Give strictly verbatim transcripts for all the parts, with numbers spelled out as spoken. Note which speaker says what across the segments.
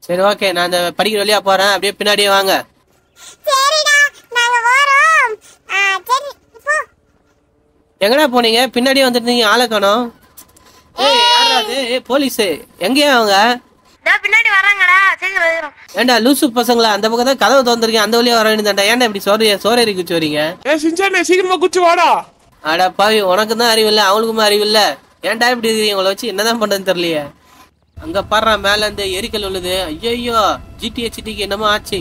Speaker 1: சரி ஓகே, நான் அந்த படிக்கிற வழியா போறேன், அப்படியே பின்னாடியே வாங்க.
Speaker 2: சரிடா நாங்க வரோம். சரி போ.
Speaker 1: எங்கடா போனீங்க? பின்னாடியே வந்துட்டீங்க, ஆளை காணோம். ஏய் யாரா அது? ஏய் போலீஸ் எங்கயா அவங்க?
Speaker 2: டேய் பின்னாடி வராங்கடா, சீக்கிரம் வரணும்.
Speaker 1: ஏண்டா லூசு பசங்களா, அந்த பக்கம் தான் கதவு திறந்திருக்கீங்க, அந்த வழியா வர வேண்டியதாண்டா. ஏன்டா இப்படி சோறு சோறேறி குச்சி வரீங்க?
Speaker 3: ஏய் சின்சானே சீக்கிரமா குச்சி வாடா.
Speaker 1: அட பாவி, உனக்கு தான் அறிவு இல்லை, அவங்களுக்குமே அறிவு இல்லை. ஏன்டா இப்படி இருக்கீங்க? உங்களை வச்சு என்னதான் பண்றதுன்னு தெரியலையே. அங்க பாடுறா மேல இருந்து எரிக்கல் உள்ளது. ஐயோ ஜிடிஏ சிட்டிக்கு என்னமோ ஆச்சு.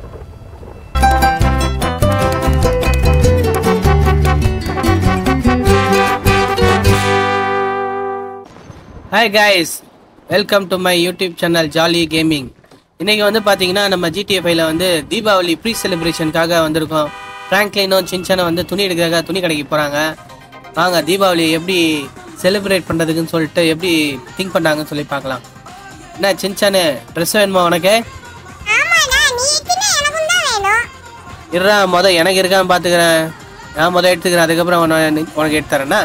Speaker 1: Hi guys, welcome to my YouTube channel Jolly Gaming. இன்னைக்கு வந்து பார்த்தீங்கன்னா நம்ம ஜிடிஏ ஃபைவ்ல வந்து தீபாவளி ப்ரீ செலிப்ரேஷனுக்காக வந்திருக்கோம். ஃப்ராங்க்லினும் சின்சானும் வந்து துணி எடுக்கிறதுக்காக துணி கடைக்கு போகிறாங்க. வாங்க தீபாவளி எப்படி செலிப்ரேட் பண்ணுறதுக்குன்னு சொல்லிட்டு எப்படி திங்க் பண்ணாங்கன்னு சொல்லி பார்க்கலாம். என்ன சின்சானு, ட்ரெஸ் வேணுமா உனக்கு? இருறா மொதல் எனக்கு இருக்கான்னு பார்த்துக்கிறேன். நான் மொதல் எடுத்துக்கிறேன், அதுக்கப்புறம் உனக்கு எடுத்து தரேன்னா.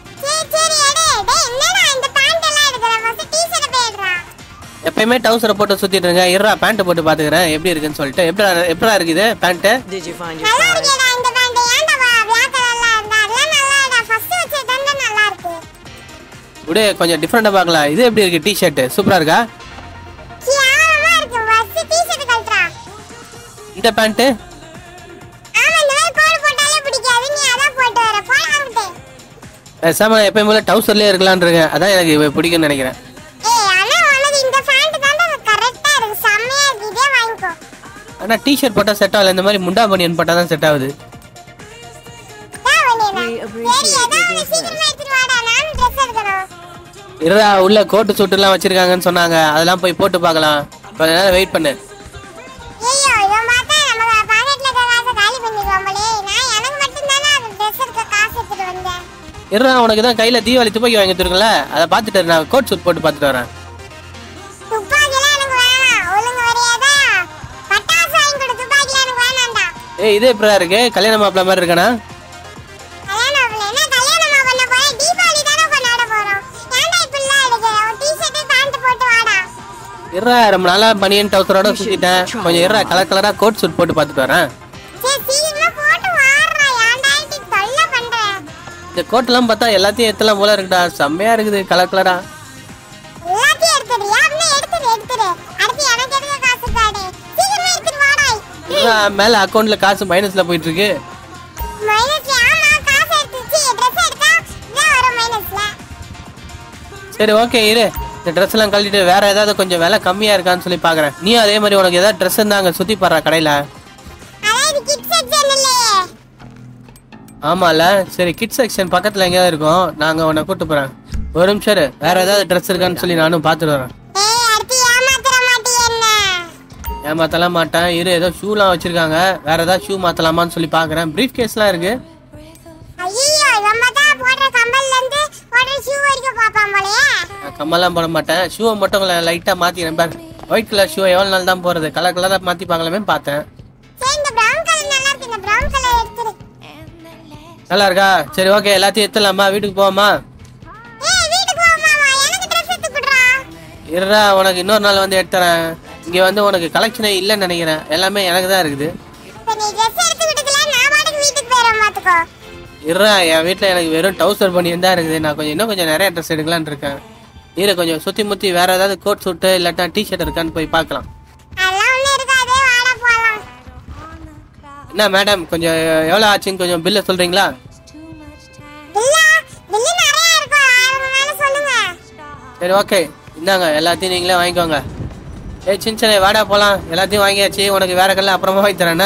Speaker 1: எப்பயுமே டவுசரை போட்டு சுத்திட்டு இருங்க. இருறா பேண்ட் போட்டு பாத்துக்கிறேன் எப்படி இருக்குன்னு சொல்லிட்டு. எப்படி எப்படா இருக்குது பேண்ட்? விடு கொஞ்சம் டிஃப்ரெண்டா பார்க்கலாம். இது எப்படி இருக்கு? டி ஷர்ட் சூப்பரா இருக்கா? இந்த பேண்ட் பேசாம எப்பயும் போல டவுசர்லயே இருக்கலாம்னு இருக்கேன். அதான் எனக்கு பிடிக்கும்னு நினைக்கிறேன். ஆனா டி ஷர்ட் போட்டா செட் ஆகல, இந்த மாதிரி முண்டா பனியன் போட்டா தான் செட் ஆகுது. இருடா உள்ள கோட்டு சூட்டு எல்லாம் வச்சிருக்காங்கன்னு சொன்னாங்க, அதெல்லாம் போய் போட்டு பார்க்கலாம். கொஞ்ச நேரம் வெயிட் பண்ணு. இருடா உனக்கு தான் கையில தீபாவளி துப்பாக்கி வாங்கி தருங்கள, அதை பார்த்துட்டு நான் கோட் சூட் போட்டு பார்த்துட்டு வரேன். ஏய் இது எப்படா இருக்கு? கல்யாண மாப்பிள்ள மாதிரி இருக்கானா? இருடா ரொம்ப நாளா பனியன் டவுசரோட சுத்திட்டேன், கொஞ்சம் இருடா கலர் கலரா கோட் சூட் போட்டு பார்த்துட்டு வரேன். இந்த கோட் எல்லாம் பார்த்தா எல்லாத்தையும் எத்தலாம் போல இருக்குடா, செம்மையா இருக்குது கலர் கலரா. மேல அக்கவுண்ட்ல காசு மைனஸ்ல போயிட்டு இருக்கு. சரி ஓகே இரு, இந்த ட்ரெஸ் எல்லாம் கழட்டிட்டு வேற ஏதாவது கொஞ்சம் விலை கம்மியா இருக்கான்னு சொல்லி பாக்குறேன். நீ அதே மாதிரி உனக்கு ஏதாவது ட்ரெஸ் இருந்தாங்க சுத்தி பாடுற கடையில. ஆமால சரி, கிட் செக்ஷன் பக்கத்துல எங்கேயாவது இருக்கும், நாங்க உன்னை கூட்டு போறேன். ஒரு நிமிஷம் வேற ஏதாவது ட்ரெஸ் இருக்கான்னு சொல்லி நானும் பாத்துட்டு வரேன். ஏமாத்தலாம் மாட்டேன் இரு, ஏதோ ஷூலாம் வச்சிருக்காங்க, வேற ஏதாவது ஷூ மாத்தலாமான்னு சொல்லி பாக்குறேன். பிரீஃப் கேஸ்லாம் இருக்கு. கம்மல்லாம் போட மாட்டேன், ஷூவை மட்டும் லைட்டா மாத்திக்கிறேன் பாரு. ஒயிட் கலர் ஷூ எவ்வளவு நாள் தான் போறது, கலர் கலரா மாத்தி பாக்கலாமே பார்த்தேன். நல்லா இருக்கா? சரி ஓகே எல்லாத்தையும் எடுத்துலாமா, வீட்டுக்கு போவோமா? இருடா உனக்கு இன்னொரு நாள் வந்து எடுத்துறேன். இங்க வந்து உனக்கு கலெக்ஷனே இல்லைன்னு நினைக்கிறேன், எல்லாமே எனக்கு தான் இருக்குது. இருடா என் வீட்டுல எனக்கு வெறும் டவுசர் பனியன் தான் இருக்குது, நான் கொஞ்சம் இன்னும் கொஞ்சம் நிறைய ட்ரெஸ் எடுக்கலான்னு இருக்கேன். இரு கொஞ்சம் சுத்தி முத்தி வேற ஏதாவது கோட் சூட்டு இல்லாட்டா டி ஷர்ட் இருக்கான்னு போய் பார்க்கலாம். என்ன மேடம் கொஞ்சம் எவ்வளவு ஆச்சுன்னு கொஞ்சம் பில்ல சொல்றீங்களா? சரி ஓகே இந்தாங்க, எல்லாத்தையும் நீங்களே வாங்கிக்கோங்க. ஏய் சின்சனே வாடா போலாம், எல்லாத்தையும் வாங்கியாச்சு, உனக்கு வேற கல்ல அப்புறமா வாங்கி தரேன்னா.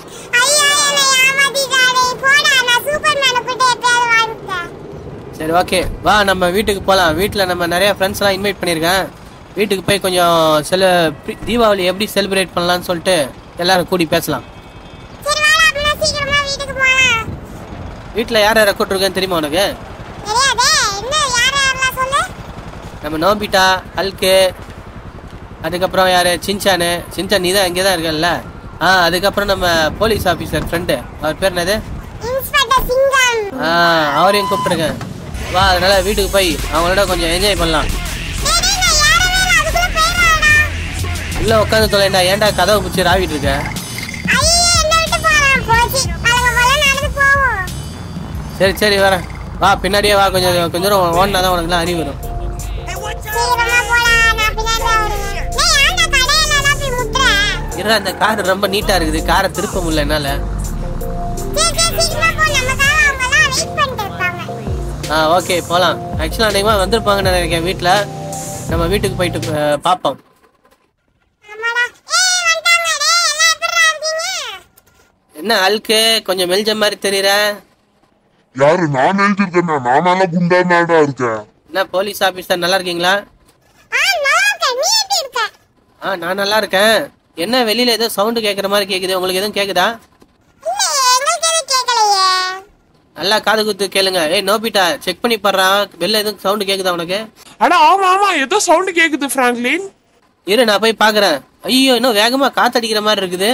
Speaker 1: சரி ஓகே வா நம்ம வீட்டுக்கு போலாம். வீட்டுல நம்ம நிறைய ஃப்ரெண்ட்ஸ் எல்லாம் இன்வைட் பண்ணிருக்கேன். வீட்டுக்கு போய் கொஞ்சம் செல தீபாவளி எப்படி செலிப்ரேட் பண்ணலாம்னு சொல்லிட்டு எல்லாரும் கூடி பேசலாம். வீட்டுல யார் யாரை கூட்டிருக்கேன்னு தெரியுமா உனக்கு? நம்ம நோபிட்டா, ஹல்கு, அதுக்கப்புறம் யாரு சின்சானு. சின்சான் நீ தான் இங்கே தான் இருக்கல. ஆ அதுக்கப்புறம் நம்ம போலீஸ் ஆஃபீஸர் ஃப்ரெண்டு, அவர் பேர் என்னது? ஆ அவரையும் கூப்பிட்டுருக்கேன். வா அதனால வீட்டுக்கு போய் அவங்களோட கொஞ்சம் என்ஜாய் பண்ணலாம். உள்ள உட்காந்து தொலைண்டா, ஏன்டா கதவை பிடிச்சி ராவிட்டு இருக்க? சரி சரி வரேன், வா பின்னாடியே வா, கொஞ்சம் கொஞ்சம் தூரம் ஓடினா தான் உனக்குலாம் அறிவு வரும். இருடா, அந்த கார் ரொம்ப நீட்டா இருக்குது, காரை திருப்ப முடியல என்னால. ஆ ஓகே போகலாம். ஆக்சுவலாக அன்றைக்குமா வந்திருப்பாங்கன்னு நினைக்கிறேன் வீட்டில். நம்ம வீட்டுக்கு போயிட்டு பார்ப்போம். என்ன அல்கு கொஞ்சம் மெல்ஜ மாதிரி தெரியற?
Speaker 3: யாரு நான் எழுதிருக்கேன், நானால குண்டாடா இருக்கேன்.
Speaker 1: என்ன போலீஸ் ஆபீசர், நல்லா இருக்கீங்களா? ஆ நான் நல்லா இருக்கேன். என்ன வெளியில ஏதோ சவுண்டு கேட்குற மாதிரி கேட்குது, உங்களுக்கு எதுவும் கேட்குதா? நல்லா காது குத்து கேளுங்க. ஏய் நோபிட்டா, செக் பண்ணி பாடுறான், வெளில எதுவும் சவுண்டு கேட்குதா உனக்கு?
Speaker 3: அட ஆமா ஆமா, ஏதோ சவுண்ட் கேக்குது பிராங்க்லின்.
Speaker 1: இரு நான் போய் பாக்குறேன். ஐயோ இன்னும் வேகமா காத்தடிக்கிற மாதிரி இருக்குது.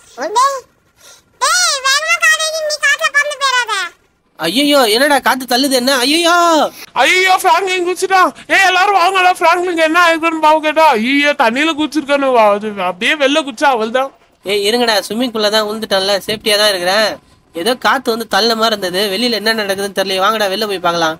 Speaker 1: ஐயோ என்னடா காத்து தள்ளுது, என்ன? ஐயோ
Speaker 3: ஐயோ பிராங்க்லின் குச்சிட்டான். ஏய் எல்லாரும் வாங்கடா, பிராங்க்லின் என்ன ஆயிருக்குன்னு பாவு கேட்டா. ஐயோ தண்ணியில குச்சிருக்கானு, அப்படியே வெளில குச்சா அவள் தான்.
Speaker 1: ஏய் இருங்கடா, ஸ்விம்மிங் பூல்ல தான் விழுந்துட்டான்ல, சேஃப்டியா தான் இருக்கிறேன். ஏதோ காத்து வந்து தள்ள மாதிரி இருந்தது, வெளியில என்ன நடக்குதுன்னு தெரியல. வாங்கடா வெளில போய் பார்க்கலாம்.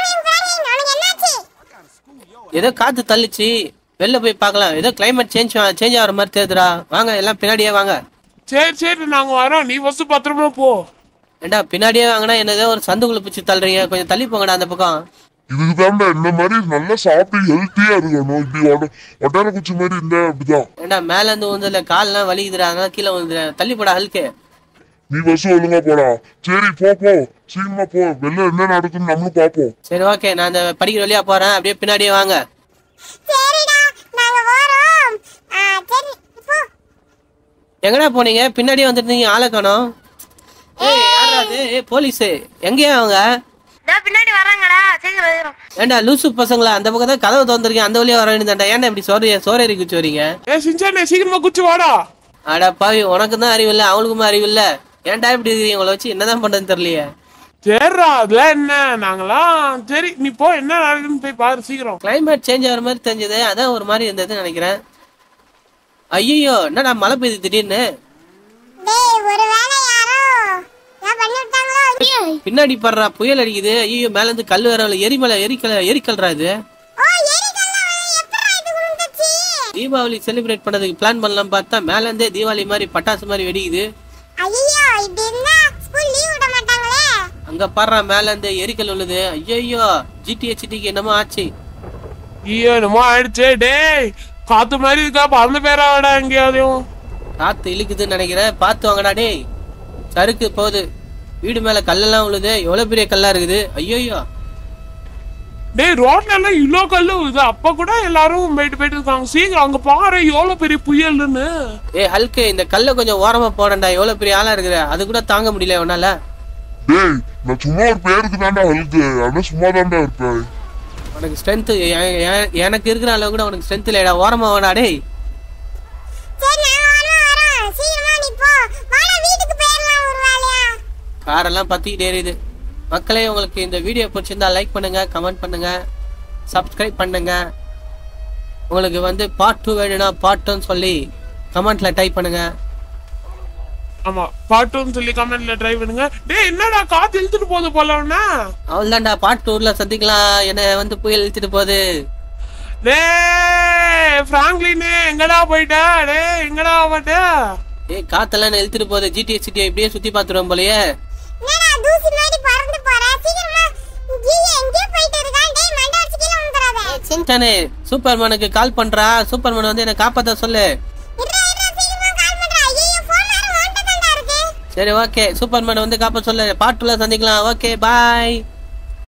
Speaker 1: ஏதோ காத்து தள்ளிச்சு, வெளில போய் பார்க்கலாம். ஏதோ கிளைமேட் சேஞ்ச் சேஞ்ச் ஆகிற மாதிரி தெரியுதுடா. வாங்க எல்லாம் பின்னாடியே வாங்க.
Speaker 3: சரி சரி நாங்க வரோம், நீ ஃபர்ஸ்ட் பத்திரமா போ.
Speaker 1: ஏண்டா பின்னாடியே வாங்கினா என்னதோ ஒரு சந்துக்குள்ள பிடிச்சி தள்ளுறீங்க, கொஞ்சம் தள்ளி போங்கடா அந்த பக்கம்.
Speaker 3: இதுக்கு தாண்டா இந்த மாதிரி நல்லா சாப்பிட்டு ஹெல்த்தியா இருக்கணும். இப்படி ஒட்டார குச்சி மாதிரி இருந்தா அப்படிதான்.
Speaker 1: ஏண்டா மேல இருந்து வந்து கால்லாம் வலிக்குதுடா, அதனால கீழே வந்து தள்ளி போடா ஹல்கே.
Speaker 3: நீ பஸ் ஒழுங்கா போடா. சரி போ போ, சீக்கிரமா போ, வெளில என்ன நடக்குன்னு நம்மளும் பாப்போம்.
Speaker 1: சரி ஓகே, நான் அந்த படிக்கிற வழியா போறேன், அப்படியே பின்னாடியே வாங்க. எங்கடா போனீங்க? பின்னாடியே வந்துட்டு ஆளை காணோம். ஏய் யாரா அது? ஏய் போலீஸ், எங்கயா அவங்க?
Speaker 2: பின்னாடி வராங்கடா, சீக்கிரம்.
Speaker 1: ஏண்டா லூசு பசங்களா, அந்த பக்கம் தான் கதவு திறந்திருக்கேன், அந்த வழியா வர வேண்டியதாண்டா. ஏன்டா இப்படி சோறு சோறேறி குச்சி வரீங்க?
Speaker 3: ஏ சின்சானே சீக்கிரமா குச்சி வாடா.
Speaker 1: அடா பாவி, உனக்கு தான் அறிவு இல்லை, அவங்களுக்குமே அறிவு இல்லை. ஏன்டா இப்படி இருக்கீங்க? உங்களை வச்சு என்னதான் பண்றதுன்னு தெரியலையே.
Speaker 3: சரிடா அதெல்லாம் என்ன, நாங்களாம் சரி நீ போ, என்ன நடக்குதுன்னு போய் பாரு சீக்கிரம்.
Speaker 1: கிளைமேட் சேஞ்ச் ஆகிற மாதிரி தெரிஞ்சது, அதான் ஒரு மாதிரி இருந்ததுன்னு நினைக்கிறேன். ஐயோ என்னடா மழை பெய்யுது திடீர்னு. பின்னாடி படுறா புயல் அடிக்குது. ஐயோ மேல இருந்து கல் வேற, எரிமலை எரிக்கல எரிக்கல்றா இது. தீபாவளி செலிப்ரேட் பண்ணதுக்கு பிளான் பண்ணலாம் பார்த்தா மேல இருந்தே தீபாவளி மாதிரி பட்டாசு மாதிரி வெடிக்குது. அங்க பாடுறா மேல இருந்து எரிக்கல் உள்ளது. ஐயோ ஜிடிஹெச்டிக்கு என்னமோ ஆச்சு.
Speaker 3: ஐயோ என்னமோ ஆயிடுச்சு. டேய் காத்து மாதிரி இருக்கா, பறந்து பேராடா எங்கேயாதையும்.
Speaker 1: காத்து இழுக்குதுன்னு நினைக்கிறேன், பார்த்து வாங்கடா. டேய் சறுக்கு போகுது, வீடு மேல கல்லெல்லாம் உள்ளது, எவ்வளவு பெரிய கல்லா இருக்குது. ஐயோ
Speaker 3: டேய் ரோட்ல எல்லாம் இவ்வளோ கல்லு விழுது, அப்ப கூட எல்லாரும் போயிட்டு போயிட்டு இருக்காங்க. சீக்கிரம் அங்க பாரு எவ்வளவு பெரிய புயல்னு.
Speaker 1: ஏய் ஹல்கே, இந்த கல்ல கொஞ்சம் ஓரமா போடண்டா, எவ்வளவு பெரிய ஆளா இருக்குற, அது கூட தாங்க முடியல உன்னால.
Speaker 3: டேய் நான் சும்மா ஒரு பேருக்கு தாண்டா ஹல்கு, ஆனா சும்மா தாண்டா இருப்பேன்.
Speaker 1: உனக்கு ஸ்ட்ரென்த் எனக்கு இருக்கிற அளவு கூட உனக்கு ஸ்ட்ரென்த் இல்லடா, ஓரமா வாடா. டேய் காரெல்லாம் பத்திக்கிட்டே எரியுது. மக்களே உங்களுக்கு இந்த வீடியோ பிடிச்சிருந்தா லைக் பண்ணுங்க, கமெண்ட் பண்ணுங்க, சப்ஸ்கிரைப் பண்ணுங்க. உங்களுக்கு வந்து பார்ட் டூ வேணும்னா பார்ட் டூன்னு சொல்லி கமெண்ட்ல டைப் பண்ணுங்க.
Speaker 3: ஆமா பார்ட் டூன்னு சொல்லி கமெண்ட்ல ட்ரை பண்ணுங்க. டேய் என்னடா காத்து இழுத்துட்டு போகுது போலன்னா.
Speaker 1: அவ்வளவுதான்டா, பார்ட் டூல சந்திக்கலாம். என்ன வந்து புயல் இழுத்துட்டு போகுது.
Speaker 3: டேய் பிராங்க்லின் எங்கடா போயிட்ட? டேய் எங்கடா போயிட்ட?
Speaker 1: ஏய் காத்தெல்லாம் என்ன இழுத்துட்டு போகுது. ஜிடிஎஸ் சிட்டியை இப்படியே சுத்தி பார்த்துருவோம் போலயே. சூப்பர்மேனுக்கு கால் பண்றா, சூப்பர்மேன் வந்து என்ன காப்பாத்த சொல்லு. சரி ஓகே, சூப்பர்மேன் வந்து காப்பாத்த சொல்லு. பார்ட் டூல சந்திக்கலாம். ஓகே பாய்.